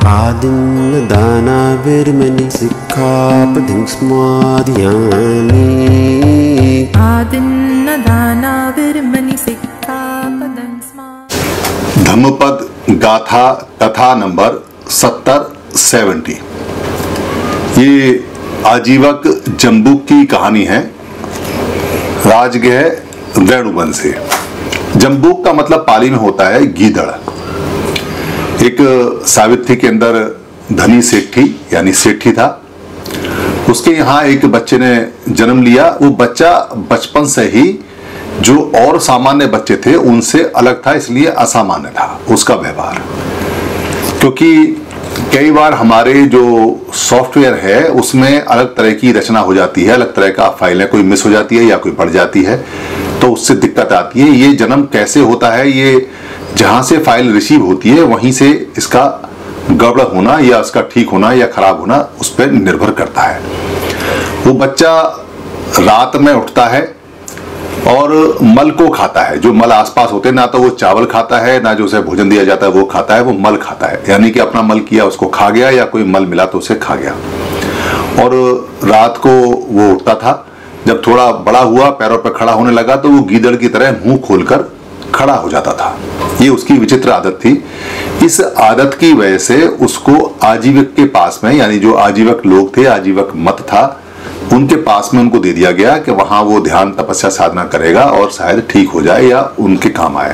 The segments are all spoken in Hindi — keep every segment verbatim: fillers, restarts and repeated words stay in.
आदिन्न दानाविर्मणि सिक्खापदं स्मादयामि। आदिन्न दानाविर्मणि सिक्खापदं स्मादयामि। धम्मपद गाथा कथा नंबर सत्तर सेवेंटी। ये आजीवक जम्बूक की कहानी है राजगृह वेणुवन से। जम्बूक का मतलब पाली में होता है गीदड़। एक सावित्री के अंदर धनी सेठी यानी सेठी था, उसके यहाँ एक बच्चे ने जन्म लिया। वो बच्चा बचपन से ही जो और सामान्य बच्चे थे उनसे अलग था, इसलिए असामान्य था उसका व्यवहार। क्योंकि कई बार हमारे जो सॉफ्टवेयर है उसमें अलग तरह की रचना हो जाती है, अलग तरह का फाइलें कोई मिस हो जाती है या कोई बढ़ जाती है, तो उससे दिक्कत आती है। ये जन्म कैसे होता है, ये जहां से फाइल रिसीव होती है वहीं से इसका गड़बड़ होना या उसका ठीक होना या खराब होना उस पर निर्भर करता है। वो बच्चा रात में उठता है और मल को खाता है। जो मल आसपास होते हैं, ना तो वो चावल खाता है ना जो उसे भोजन दिया जाता है वो खाता है, वो मल खाता है। यानी कि अपना मल किया उसको खा गया या कोई मल मिला तो उसे खा गया। और रात को वो उठता था, जब थोड़ा बड़ा हुआ पैरों पर खड़ा होने लगा तो वो गीदड़ की तरह मुंह खोलकर खड़ा हो जाता था। ये उसकी विचित्र आदत थी। इस आदत की वजह से उसको आजीवक के पास में, यानी जो आजीवक लोग थे, आजीवक मत था, उनके पास में उनको दे दिया गया कि वहां वो ध्यान तपस्या साधना करेगा और शायद ठीक हो जाए या उनके काम आए।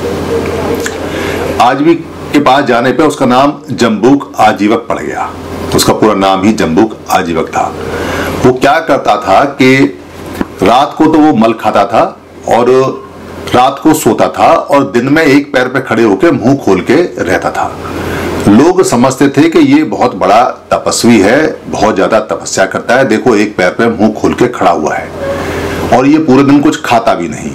आजीवक के पास जाने पे उसका नाम जम्बूक आजीवक पड़ गया। उसका पूरा नाम ही जम्बूक आजीवक था। वो क्या करता था कि रात को तो वो मल खाता था और रात को सोता था और दिन में एक पैर पे खड़े होकर मुंह खोल के रहता था। लोग समझते थे कि ये बहुत बड़ा तपस्वी है, बहुत ज्यादा तपस्या करता है, देखो एक पैर पे मुंह खोल के खड़ा हुआ है और ये पूरे दिन कुछ खाता भी नहीं।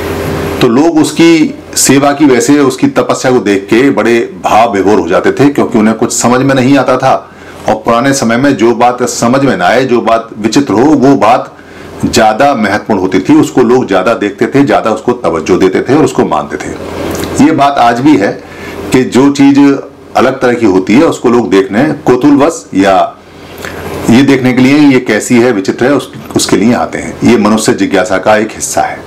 तो लोग उसकी सेवा की वजह से, उसकी तपस्या को देख के बड़े भाव विभोर हो जाते थे, क्योंकि उन्हें कुछ समझ में नहीं आता था। और पुराने समय में जो बात समझ में ना आए, जो बात विचित्र हो, वो बात ज्यादा महत्वपूर्ण होती थी। उसको लोग ज्यादा देखते थे, ज्यादा उसको तवज्जो देते थे और उसको मानते थे। ये बात आज भी है कि जो चीज अलग तरह की होती है उसको लोग देखने कौतूहलवश या ये देखने के लिए ये कैसी है, विचित्र है, उस, उसके लिए आते हैं। ये मनुष्य जिज्ञासा का एक हिस्सा है।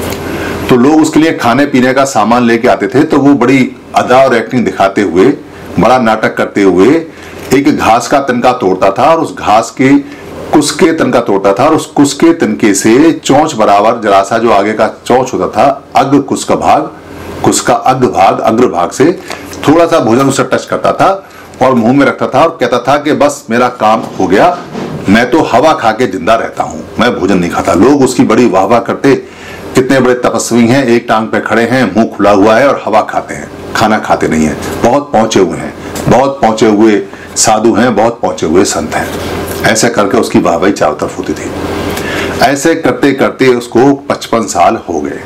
तो लोग उसके लिए खाने पीने का सामान लेके आते थे, तो वो बड़ी अदा और एक्टिंग दिखाते हुए, बड़ा नाटक करते हुए एक घास का तिनका तोड़ता था और उस घास के कुसके तिनका तोड़ता था और उस कुसके तिनके से चोंच बराबर जरा सा जो आगे का चोंच होता था, अग्र कुस का भाग, कुस का अग्र भाग, अग्र भाग से थोड़ा सा भोजन उससे टच करता था और मुंह में रखता था और कहता था कि बस मेरा काम हो गया, मैं तो हवा खा के जिंदा रहता हूं, मैं भोजन नहीं खाता। लोग उसकी बड़ी वाह वाह करते, कितने बड़े तपस्वी हैं, एक टांग पे खड़े हैं, मुंह खुला हुआ है और हवा खाते हैं, खाना खाते नहीं है, बहुत पहुंचे हुए हैं, बहुत पहुंचे हुए साधु हैं, बहुत पहुंचे हुए संत हैं। ऐसे करके उसकी वाहवाही चारों तरफ होती थी। ऐसे करते करते उसको पचपन साल हो गए।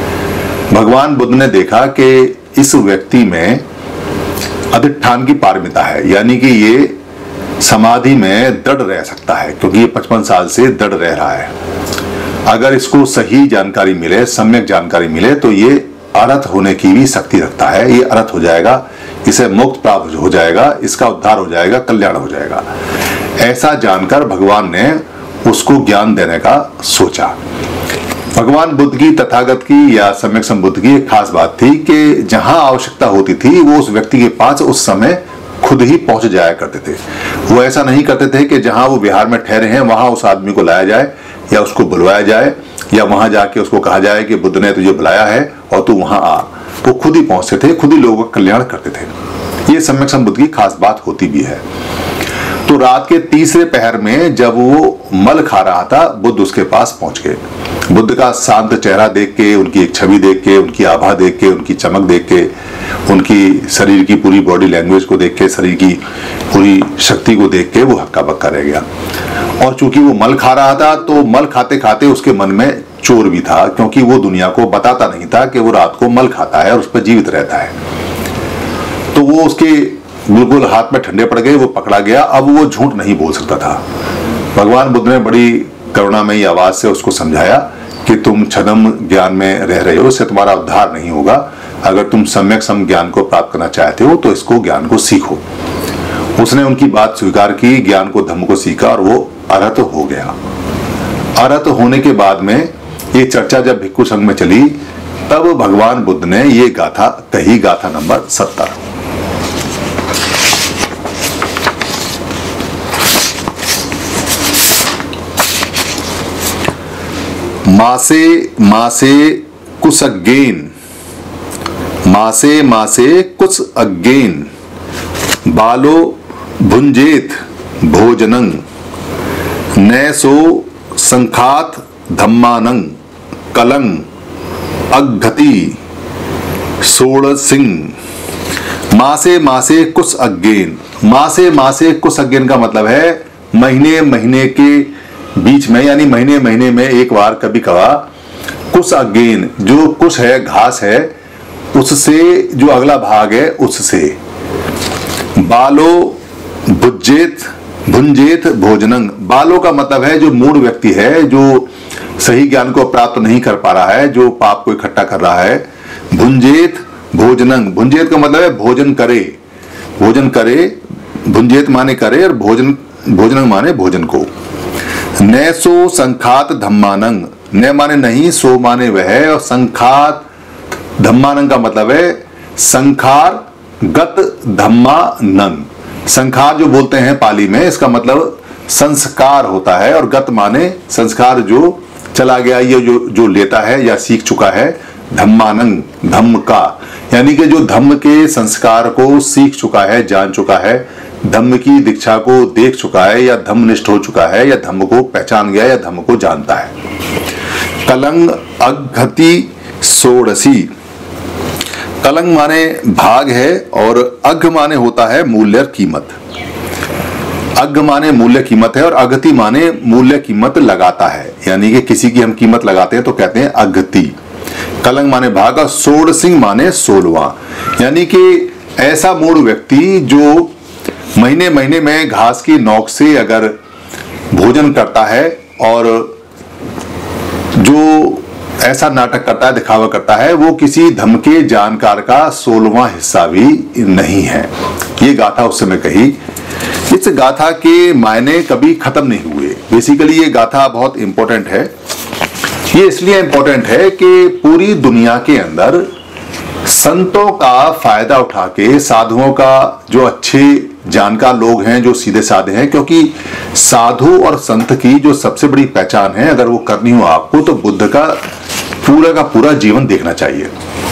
भगवान बुद्ध ने देखा कि इस व्यक्ति में अधिष्ठान की पारमिता है, यानी कि ये समाधि में दृढ़ रह सकता है, क्योंकि ये पचपन साल से दृढ़ रह रहा है। अगर इसको सही जानकारी मिले, सम्यक जानकारी मिले, तो ये अरहत होने की भी शक्ति रखता है। ये अरहत हो जाएगा, इसे मुक्त प्राप्त हो जाएगा, इसका उद्धार हो जाएगा, कल्याण हो जाएगा। ऐसा जानकर भगवान ने उसको ज्ञान देने का सोचा। भगवान बुद्ध की, तथागत की या सम्यक संबुद्ध की एक खास बात थी कि जहां आवश्यकता होती थी वो उस व्यक्ति के पास उस समय खुद ही पहुंच जाया करते थे। वो ऐसा नहीं करते थे कि जहां वो बिहार में ठहरे हैं वहां उस आदमी को लाया जाए या उसको बुलवाया जाए या वहां जाके उसको कहा जाए कि बुद्ध ने तुझे बुलाया है और तू वहां आ। वो खुद ही पहुंचते थे, खुद ही लोगों का कल्याण करते थे। ये सम्यक संबुद्ध की खास बात होती भी है। तो रात के तीसरे पहर में जब वो मल खा रहा था, बुद्ध उसके पास पहुंच गए। बुद्ध का शांत चेहरा देख के, उनकी एक छवि देख के, उनकी आभा देख के, उनकी चमक देख के, उनकी शरीर की पूरी बॉडी लैंग्वेज को देख के, शरीर की पूरी शक्ति को देख के वो हक्का बक्का रह गया। और चूंकि वो मल खा रहा था तो मल खाते खाते उसके मन में चोर भी था, क्योंकि वो दुनिया को बताता नहीं था कि वो रात को मल खाता है और उस पर जीवित रहता है। तो वो उसके बिल्कुल हाथ में ठंडे पड़ गए, वो पकड़ा गया। अब वो झूठ नहीं बोल सकता था। भगवान बुद्ध ने बड़ी करुणामयी आवाज से उसको समझाया कि तुम छद्म ज्ञान में रह रहे हो, इससे तुम्हारा उद्धार नहीं होगा। अगर तुम सम्यक सम ज्ञान को प्राप्त करना चाहते हो तो इसको ज्ञान को सीखो। उसने उनकी बात स्वीकार की, ज्ञान को धम्म को सीखा और वो अरहत हो गया। अरहत होने के बाद में ये चर्चा जब भिक्षु संघ में चली, तब भगवान बुद्ध ने ये गाथा कही, गाथा नंबर सत्तर। मासे मासे कुछ अज्ञेन, मासे मासे कुछ अज्ञेन, बालो भुंजेत भोजनं, नैसो संखात धम्मानं, कलंग अघति सोड़सिंह। मासे मासे कुछ अज्ञेन, मासे मासे कुछ अज्ञेन का मतलब है महीने महीने के बीच में, यानी महीने महीने में एक बार कभी कवा कुछ अज्ञेन, जो कुछ है घास है उससे जो अगला भाग है उससे, बालो भुज्जेत भुंजेत भोजनंग, बालों का मतलब है जो मूढ़ व्यक्ति है, जो सही ज्ञान को प्राप्त नहीं कर पा रहा है, जो पाप को इकट्ठा कर रहा है। भुंजेत भोजनंग, भुंजेत का मतलब है भोजन करे, भोजन करे, भुंजेत माने करे और भोजन भोजनंग माने भोजन को। नैसो संखात धम्मानंग, न माने नहीं, सो माने वह, और संखात धम्मानंग का मतलब है संखार गत धम्मानंग। संखार जो बोलते हैं पाली में, इसका मतलब संस्कार होता है, और गत माने संस्कार जो चला गया, ये जो जो लेता है या सीख चुका है। धम्मानंग, धम्म का, यानी कि जो धम्म के संस्कार को सीख चुका है, जान चुका है, धम्म की दीक्षा को देख चुका है, या धम्मनिष्ठ हो चुका है, या धम्म को पहचान गया, या धम्म को जानता है। कलंग अघति सोड़सी, कलंग माने भाग है और अघ माने होता है मूल्य कीमत। अघ माने मूल्य कीमत है और अघति माने मूल्य कीमत लगाता है, यानी कि किसी की हम कीमत लगाते हैं तो कहते हैं अघति। कलंग माने भाग और सोड़ सिंह माने सोलवा, यानी कि ऐसा मूढ़ व्यक्ति जो महीने महीने में घास की नोक से अगर भोजन करता है और जो ऐसा नाटक करता है, दिखावा करता है, वो किसी धम्म के जानकार का सोलवा हिस्सा भी नहीं है। ये गाथा उस समय कही। इस गाथा के मायने कभी खत्म नहीं हुए। बेसिकली ये गाथा बहुत इंपॉर्टेंट है। ये इसलिए इंपॉर्टेंट है कि पूरी दुनिया के अंदर संतों का फायदा उठा के, साधुओं का, जो अच्छे जानकार लोग हैं, जो सीधे साधे हैं, क्योंकि साधु और संत की जो सबसे बड़ी पहचान है, अगर वो करनी हो आपको, तो बुद्ध का पूरा का पूरा जीवन देखना चाहिए।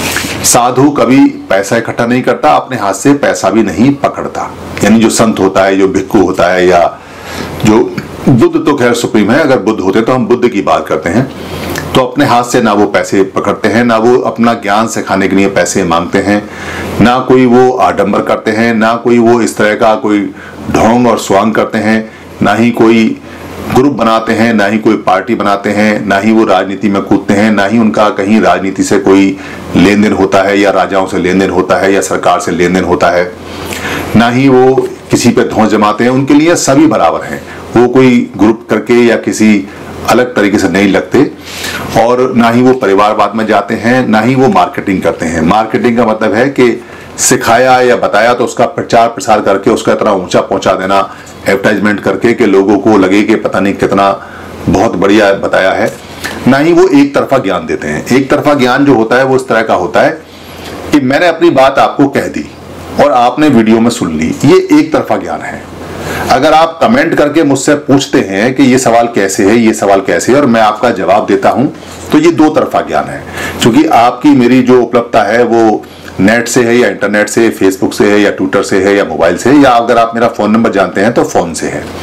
साधु कभी पैसा इकट्ठा नहीं करता, अपने हाथ से पैसा भी नहीं पकड़ता, यानी जो संत होता है, जो भिक्खु होता है, या जो बुद्ध तो खैर सुप्रीम है, अगर बुद्ध होते तो हम बुद्ध की बात करते हैं, तो अपने हाथ से ना वो पैसे पकड़ते हैं, ना वो अपना ज्ञान सिखाने के लिए पैसे मांगते हैं, ना कोई वो आडंबर करते हैं, ना कोई वो इस तरह का कोई ढोंग और स्वांग करते हैं, ना ही कोई ग्रुप बनाते हैं, ना ही कोई पार्टी बनाते हैं, ना ही वो राजनीति में कूदते हैं, ना ही उनका कहीं राजनीति से कोई लेन देन होता है, या राजाओं से लेन देन होता है, या सरकार से लेन देन होता है, ना ही वो किसी पे धौंस जमाते हैं। उनके लिए सभी बराबर हैं, वो कोई ग्रुप करके या किसी अलग तरीके से नहीं लगते, और ना ही वो परिवारवाद में जाते हैं, ना ही वो मार्केटिंग करते हैं। मार्केटिंग का मतलब है कि सिखाया या बताया तो उसका प्रचार प्रसार करके उसका इतना ऊंचा पहुंचा देना, एडवर्टाइजमेंट करके कि लोगों को लगे कि पता नहीं कितना बहुत बढ़िया बताया है। ना ही वो एक तरफा ज्ञान देते हैं। एक तरफा ज्ञान जो होता है वो इस तरह का होता है कि मैंने अपनी बात आपको कह दी और आपने वीडियो में सुन ली, ये एक तरफा ज्ञान है। अगर आप कमेंट करके मुझसे पूछते हैं कि ये सवाल कैसे है, ये सवाल कैसे है, और मैं आपका जवाब देता हूं, तो ये दो तरफा ज्ञान है। क्योंकि आपकी मेरी जो उपलब्धता है वो नेट से है, या इंटरनेट से, फेसबुक से है, या ट्विटर से है, या मोबाइल से, या अगर आप मेरा फोन नंबर जानते हैं तो फोन से है।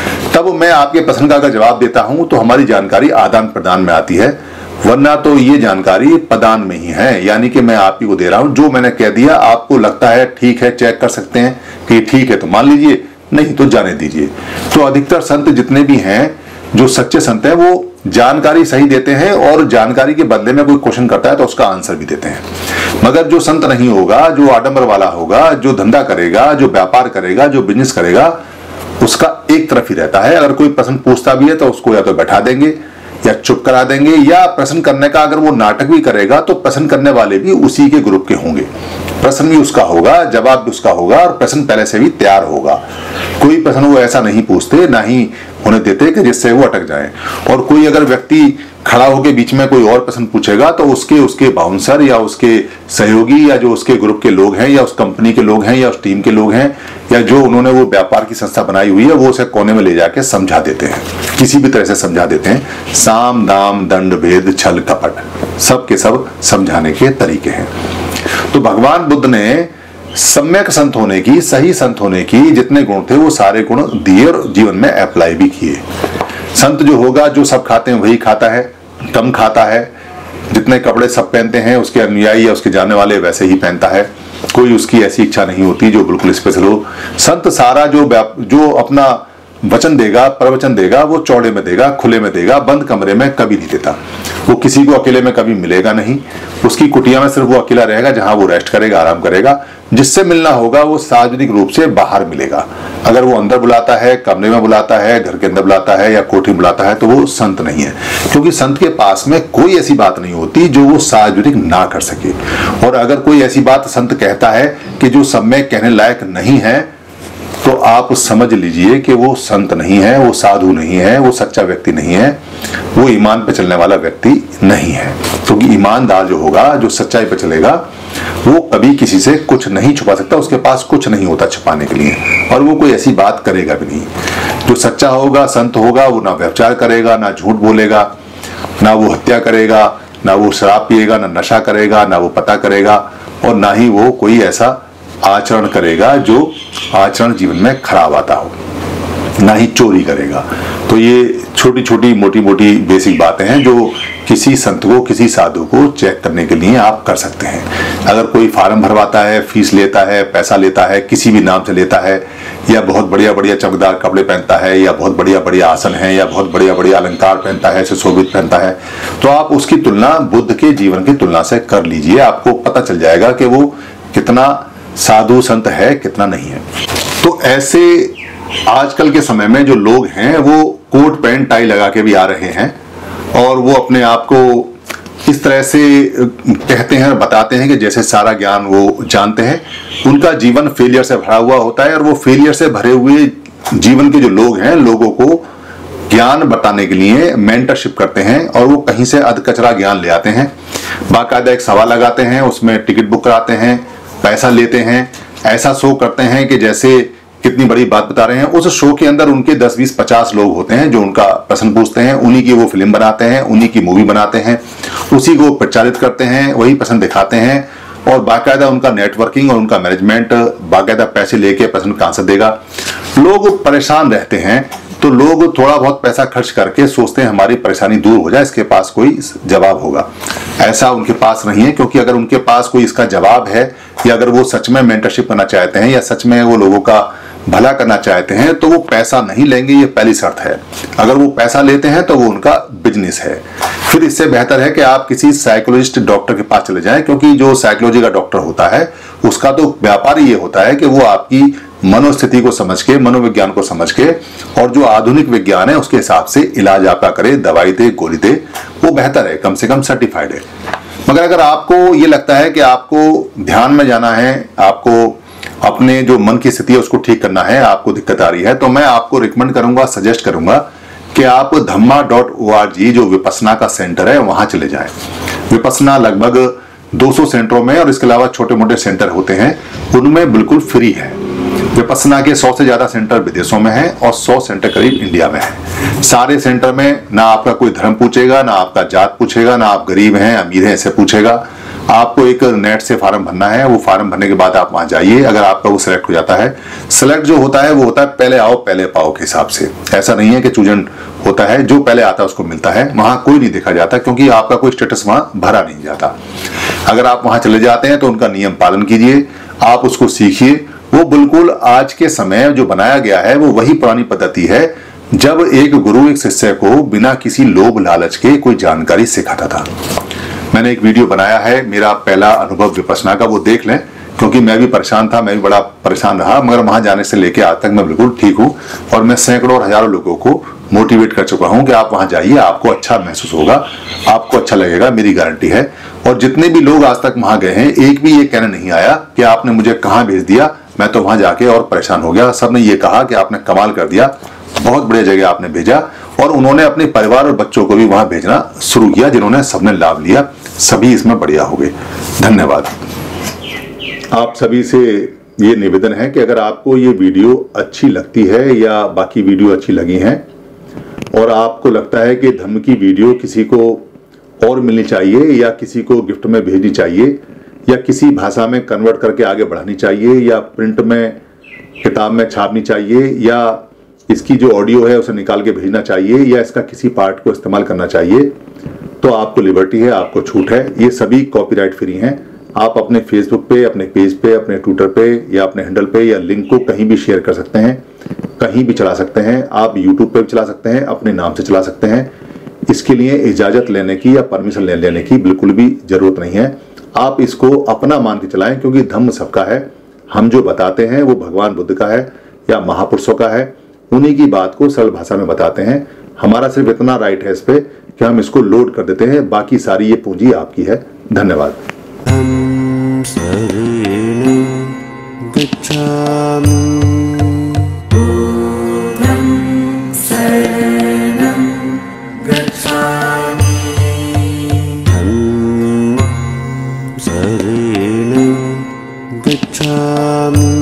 तब मैं आपके प्रश्न का अगर जवाब देता हूं तो हमारी जानकारी आदान प्रदान में आती है, वरना तो ये जानकारी प्रदान में ही है, यानी कि मैं आप ही को दे रहा हूं। जो मैंने कह दिया आपको लगता है ठीक है, चेक कर सकते हैं कि ठीक है तो मान लीजिए, नहीं तो जाने दीजिए। तो अधिकतर संत जितने भी हैं, जो सच्चे संत हैं, वो जानकारी सही देते हैं, और जानकारी के बदले में कोई क्वेश्चन करता है तो उसका आंसर भी देते हैं। मगर जो संत नहीं होगा, जो आडंबर वाला होगा, जो धंधा करेगा, जो व्यापार करेगा, जो बिजनेस करेगा, उसका एक तरफ ही रहता है। अगर कोई प्रश्न पूछता भी है तो उसको या तो बैठा देंगे, या चुप करा देंगे, या प्रश्न करने का अगर वो नाटक भी करेगा तो प्रश्न करने वाले भी उसी के ग्रुप के होंगे, प्रश्न भी उसका होगा, जवाब भी उसका होगा, और प्रश्न पहले से भी तैयार होगा। कोई प्रश्न वो ऐसा नहीं पूछते, ना ही होने देते कि जिससे वो अटक जाए। और कोई अगर व्यक्ति खड़ा होकर बीच में कोई और प्रश्न पूछेगा तो उसके उसके बाउंसर या उसके सहयोगी या जो उसके ग्रुप के लोग हैं या उस कंपनी के लोग हैं या उस टीम के लोग हैं या जो उन्होंने वो व्यापार की संस्था बनाई हुई है, वो उसे कोने में ले जाके समझा देते हैं, किसी भी तरह से समझा देते हैं। साम दाम दंड भेद छल कपट सब के सब समझाने के तरीके हैं। तो भगवान बुद्ध ने सम्यक संत होने की, सही संत होने की जितने गुण थे वो सारे गुण दिए और जीवन में अप्लाई भी किए। संत जो होगा, जो सब खाते हैं वही खाता है, कम खाता है, जितने कपड़े सब पहनते हैं उसके अनुयायी या उसके जानने वाले वैसे ही पहनता है, कोई उसकी ऐसी इच्छा नहीं होती जो बिल्कुल स्पेशल हो। संत सारा जो जो अपना वचन देगा, प्रवचन देगा, वो चौड़े में देगा, खुले में देगा, बंद कमरे में कभी नहीं देता। वो किसी को अकेले में कभी मिलेगा नहीं, उसकी कुटिया में सिर्फ वो अकेला रहेगा जहां वो रेस्ट करेगा, आराम करेगा। जिससे मिलना होगा वो सार्वजनिक रूप से बाहर मिलेगा। अगर वो अंदर बुलाता है, कमरे में बुलाता है, घर के अंदर बुलाता है या कोठी में बुलाता है तो वो संत नहीं है, क्योंकि संत के पास में कोई ऐसी बात नहीं होती जो वो सार्वजनिक ना कर सके। और अगर कोई ऐसी बात संत कहता है कि जो सब में कहने लायक नहीं है, तो आप समझ लीजिए कि वो संत नहीं है, वो साधु नहीं है, वो सच्चा व्यक्ति नहीं है, वो ईमान पे चलने वाला व्यक्ति नहीं है। क्योंकि तो ईमानदार जो होगा, जो सच्चाई पे चलेगा, वो कभी किसी से कुछ नहीं छुपा सकता, उसके पास कुछ नहीं होता छुपाने के लिए, और वो कोई ऐसी बात करेगा भी नहीं। जो सच्चा होगा, संत होगा, वो ना व्यभिचार करेगा, ना झूठ बोलेगा, ना वो हत्या करेगा, ना वो शराब पिएगा, ना नशा करेगा, ना वो पता करेगा, और ना ही वो कोई ऐसा आचरण करेगा जो आचरण जीवन में खराब आता हो, ना ही चोरी करेगा। तो ये छोटी छोटी मोटी मोटी बेसिक बातें हैं जो किसी संत को, किसी साधु को चेक करने के लिए आप कर सकते हैं। अगर कोई फार्म भरवाता है, फीस लेता है, पैसा लेता है, किसी भी नाम से लेता है, या बहुत बढ़िया बढ़िया चमकदार कपड़े पहनता है, या बहुत बढ़िया बढ़िया आसन है, या बहुत बढ़िया बढ़िया अलंकार पहनता है, सुशोभित पहनता है, तो आप उसकी तुलना बुद्ध के जीवन की तुलना से कर लीजिए। आपको पता चल जाएगा कि वो कितना साधु संत है, कितना नहीं है। तो ऐसे आजकल के समय में जो लोग हैं वो कोट पैंट टाई लगा के भी आ रहे हैं, और वो अपने आप को इस तरह से कहते हैं और बताते हैं कि जैसे सारा ज्ञान वो जानते हैं। उनका जीवन फेलियर से भरा हुआ होता है, और वो फेलियर से भरे हुए जीवन के जो लोग हैं, लोगों को ज्ञान बताने के लिए मेंटरशिप करते हैं, और वो कहीं से अध कचरा ज्ञान ले आते हैं। बाकायदा एक सभा लगाते हैं, उसमें टिकट बुक कराते हैं, पैसा लेते हैं, ऐसा शो करते हैं कि जैसे कितनी बड़ी बात बता रहे हैं। उस शो के अंदर उनके दस बीस पचास लोग होते हैं जो उनका प्रश्न पूछते हैं, उन्हीं की वो फिल्म बनाते हैं, उन्हीं की मूवी बनाते हैं, उसी को प्रचारित करते हैं, वही प्रश्न दिखाते हैं, और बाकायदा उनका नेटवर्किंग और उनका मैनेजमेंट बाकायदा पैसे लेके प्रश्न कहां से देगा। लोग परेशान रहते हैं, तो लोग थोड़ा बहुत पैसा खर्च करके सोचते हैं हमारी परेशानी दूर हो जाए, इसके पास कोई जवाब होगा। ऐसा उनके पास नहीं है, क्योंकि अगर उनके पास कोई इसका जवाब है, या अगर वो सच में मेंटरशिप करना चाहते हैं, या सच में वो लोगों का भला करना चाहते हैं, तो वो पैसा नहीं लेंगे, ये पहली शर्त है। अगर वो पैसा लेते हैं तो वो उनका बिजनेस है। फिर इससे बेहतर है कि आप किसी साइकोलॉजिस्ट डॉक्टर के पास चले जाएं, क्योंकि जो साइकोलॉजी का डॉक्टर होता है उसका तो व्यापार ही ये होता है कि वो आपकी मनोस्थिति को समझ के, मनोविज्ञान को समझ के, और जो आधुनिक विज्ञान है उसके हिसाब से इलाज आपका करे, दवाई दे, गोली दे, वो बेहतर है, कम से कम सर्टिफाइड है। मगर अगर आपको ये लगता है कि आपको ध्यान में जाना है, आपको अपने जो मन की स्थिति है उसको ठीक करना है, आपको दिक्कत आ रही है, तो मैं आपको रिकमेंड करूंगा, सजेस्ट करूंगा कि आप धम्मा डॉट ओ आर जी जो विपस्सना का सेंटर है वहां चले जाएं। विपस्सना लगभग दो सौ सेंटरों में, और इसके अलावा छोटे मोटे सेंटर होते हैं, उनमें बिल्कुल फ्री है। विपस्सना के सौ से ज्यादा सेंटर विदेशों में है और सौ सेंटर करीब इंडिया में है। सारे सेंटर में ना आपका कोई धर्म पूछेगा, ना आपका जात पूछेगा, ना आप गरीब हैं अमीर हैं ऐसे पूछेगा। आपको एक नेट से फॉर्म भरना है, वो फॉर्म भरने के बाद आप वहां जाइए। अगर आपका वो सिलेक्ट हो जाता है, सिलेक्ट जो होता है वो होता है पहले आओ पहले पाओ के हिसाब से। ऐसा नहीं है कि चूजन होता है, जो पहले आता है उसको मिलता है। वहां कोई नहीं देखा जाता, क्योंकि आपका कोई स्टेटस वहां भरा नहीं जाता। अगर आप वहां चले जाते हैं तो उनका नियम पालन कीजिए, आप उसको सीखिए। वो बिल्कुल आज के समय जो बनाया गया है वो वही पुरानी पद्धति है जब एक गुरु एक शिष्य को बिना किसी लोभ लालच के कोई जानकारी सिखाता था। मैंने एक वीडियो बनाया है, मेरा पहला अनुभव विपस्सना का, वो देख लें, क्योंकि मैं भी परेशान था, मैं भी बड़ा परेशान रहा, मगर वहां जाने से लेके आज तक मैं बिल्कुल ठीक हूं, और मैं सैकड़ों और हजारों लोगों को मोटिवेट कर चुका हूं कि आप वहां जाइए, आपको अच्छा महसूस होगा, आपको अच्छा लगेगा, मेरी गारंटी है। और जितने भी लोग आज तक वहां गए हैं, एक भी ये कहना नहीं आया कि आपने मुझे कहां भेज दिया, मैं तो वहां जाके और परेशान हो गया। सबने ये कहा कि आपने कमाल कर दिया, बहुत बढ़िया जगह आपने भेजा। और उन्होंने अपने परिवार और बच्चों को भी वहां भेजना शुरू किया, जिन्होंने सबने लाभ लिया। सभी इसमें बढ़िया हो गए। धन्यवाद। आप सभी से ये निवेदन है कि अगर आपको ये वीडियो अच्छी लगती है या बाकी वीडियो अच्छी लगी हैं और आपको लगता है कि धम्म की वीडियो किसी को और मिलनी चाहिए या किसी को गिफ्ट में भेजनी चाहिए या किसी भाषा में कन्वर्ट करके आगे बढ़ानी चाहिए या प्रिंट में किताब में छापनी चाहिए या इसकी जो ऑडियो है उसे निकाल के भेजना चाहिए या इसका किसी पार्ट को इस्तेमाल करना चाहिए, तो आपको लिबर्टी है, आपको छूट है। ये सभी कॉपीराइट फ्री हैं। आप अपने फेसबुक पे, अपने पेज पे, अपने ट्विटर पे या अपने हैंडल पे या लिंक को कहीं भी शेयर कर सकते हैं, कहीं भी चला सकते हैं। आप यूट्यूब पे भी चला सकते हैं, अपने नाम से चला सकते हैं। इसके लिए इजाजत लेने की या परमिशन ले लेने की बिल्कुल भी जरूरत नहीं है। आप इसको अपना मान के चलाएं, क्योंकि धम्म सबका है। हम जो बताते हैं वो भगवान बुद्ध का है या महापुरुषों का है, उन्हीं की बात को सरल भाषा में बताते हैं। हमारा सिर्फ इतना राइट है इस पे कि हम इसको लोड कर देते हैं, बाकी सारी ये पूंजी आपकी है। धन्यवाद। Tam saranam gacchami. Buddham saranam gacchami. Dhammam saranam gacchami.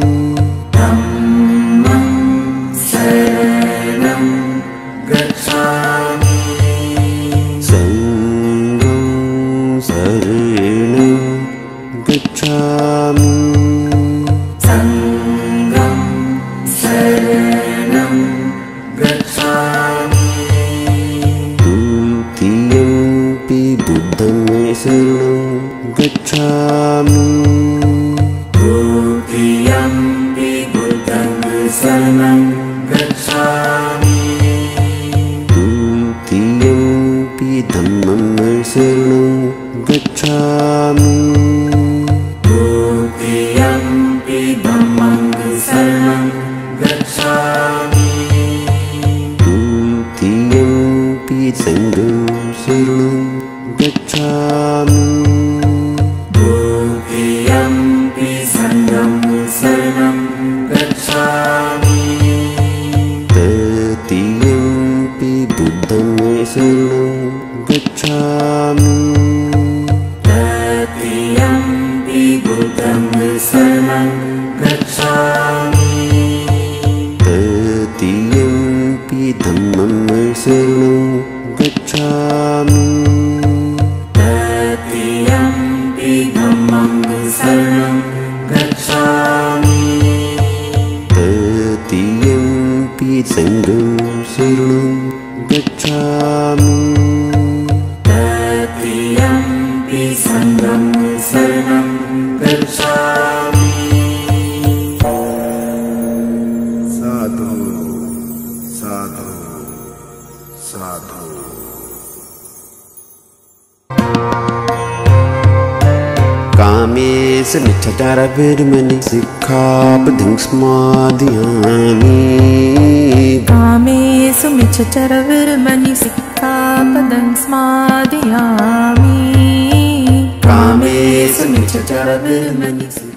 Dhammam saranam gacchami. Sangham saranam gacchami. Sangham saranam gacchami. Dutiyampi buddham saranam gacchami. Dutiyampi buddham saranam gacchami. Dutiyampi dhammam saranam gacchami. Dutiyampi dhammam saranam gacchami. Dutiyampi sangham saranam gacchami. Dutiyampi sangham saranam gacchami. Tatiyampi buddham saranam gacchami. Tatiyampi buddham saranam gacchami. Tatiyampi dhammam saranam gacchami. Tatiyampi dhammam saranam gacchami. Tatiyampi sangham saranam gacchami. Tatiyampi sangham saranam gacchami. Sadhu, sadhu, sadhu. Kamesu michchachara vedamani sikkhapadam smadhiyami. Kamesu michchachara viramani sikkhapadam smadhiyami. Kamesu michchachara viramani